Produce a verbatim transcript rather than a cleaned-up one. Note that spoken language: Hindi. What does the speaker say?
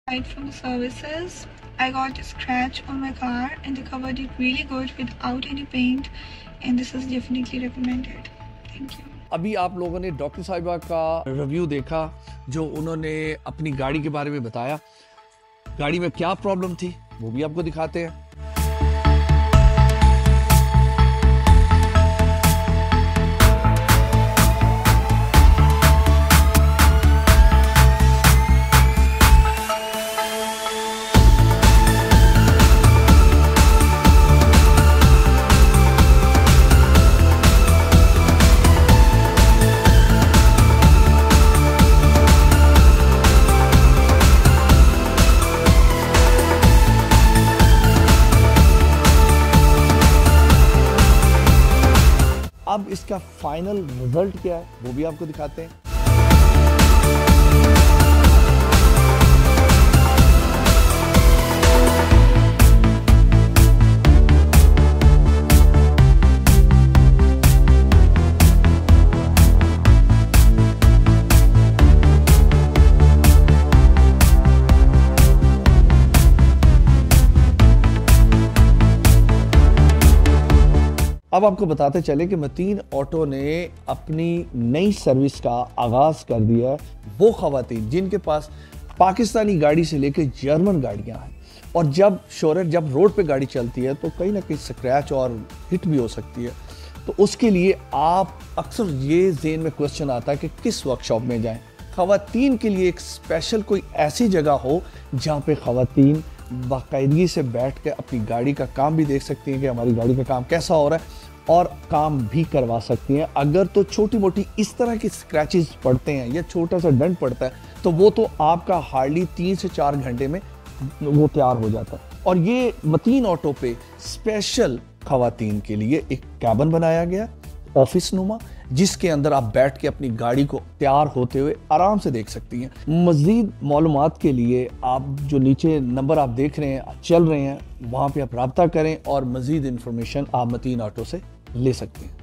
Right from the services, I got a scratch on my car and they covered it really good without any paint, and this is definitely recommended. Thank you. अभी आप लोगों ने डॉक्टर साहिबा का रिव्यू देखा जो उन्होंने अपनी गाड़ी के बारे में बताया। गाड़ी में क्या प्रॉब्लम थी वो भी आपको दिखाते हैं। अब इसका फाइनल रिजल्ट क्या है वो भी आपको दिखाते हैं। अब आपको बताते चले कि मतीन ऑटो ने अपनी नई सर्विस का आगाज़ कर दिया है। वो ख़वातीन जिनके पास पाकिस्तानी गाड़ी से लेकर जर्मन गाड़ियां हैं और जब शोरर जब रोड पे गाड़ी चलती है तो कहीं ना कहीं स्क्रैच और हिट भी हो सकती है, तो उसके लिए आप अक्सर ये ज़हन में क्वेश्चन आता है कि किस वर्कशॉप में जाएं। ख़वातीन के लिए एक स्पेशल कोई ऐसी जगह हो जहाँ पे ख़वातीन बाकायदगी से बैठ के अपनी गाड़ी का काम भी देख सकती हैं कि हमारी गाड़ी का काम कैसा हो रहा है और काम भी करवा सकती हैं। अगर तो छोटी मोटी इस तरह की स्क्रैचेस पड़ते हैं या छोटा सा डंट पड़ता है तो वो तो आपका हार्डली तीन से चार घंटे में वो तैयार हो जाता है। और ये मतीन ऑटो पे स्पेशल ख़वातीन के लिए एक कैबिन बनाया गया ऑफिस नुमा, जिसके अंदर आप बैठ के अपनी गाड़ी को तैयार होते हुए आराम से देख सकती हैं। मज़ीद मालूमात के लिए आप जो नीचे नंबर आप देख रहे हैं चल रहे हैं वहाँ पे आप रब्ता करें और मज़ीद इंफॉर्मेशन आप मतीन ऑटो से ले सकते हैं।